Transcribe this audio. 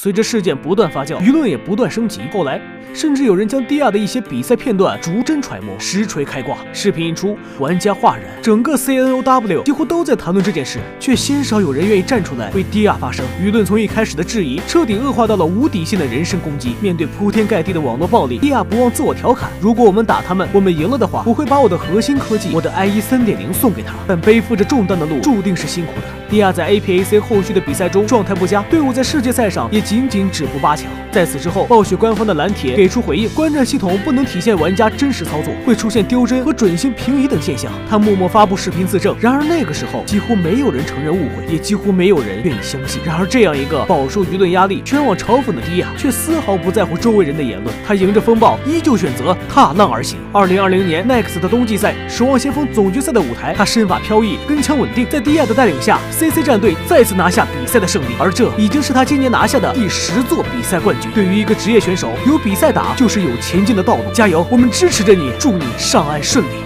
随着事件不断发酵，舆论也不断升级，后来甚至有人将迪亚的一些比赛片段逐帧揣摩，实锤开挂。视频一出，玩家哗然，整个 CNOW 几乎都在谈论这件事，却鲜少有人愿意站出来为迪亚发声。舆论从一开始的质疑，彻底恶化到了无底线的人身攻击。面对铺天盖地的网络暴力，迪亚不忘自我调侃：如果我们打他们，我们赢了的话，我会把我的核心科技，我的 IE 3.0送给他。但背负着重担的路注定是辛苦的。迪亚在 APAC 后续的比赛中状态不佳，队伍在世界赛上也仅仅止步8强。在此之后，暴雪官方的蓝帖给出回应：观战系统不能体现玩家真实操作，会出现丢帧和准星平移等现象。他默默发布视频自证。然而那个时候，几乎没有人承认误会，也几乎没有人愿意相信。然而这样一个饱受舆论压力、全网嘲讽的迪亚，却丝毫不在乎周围人的言论。他迎着风暴，依旧选择踏浪而行。2020年 NEXT 的冬季赛《守望先锋》总决赛的舞台，他身法飘逸，跟枪稳定，在迪亚的带领下 ，CC 战队再次拿下比赛的胜利。而这已经是他今年拿下的第10座比赛冠军。对于一个职业选手，有比赛打就是有前进的道路。加油，我们支持着你，祝你上岸顺利。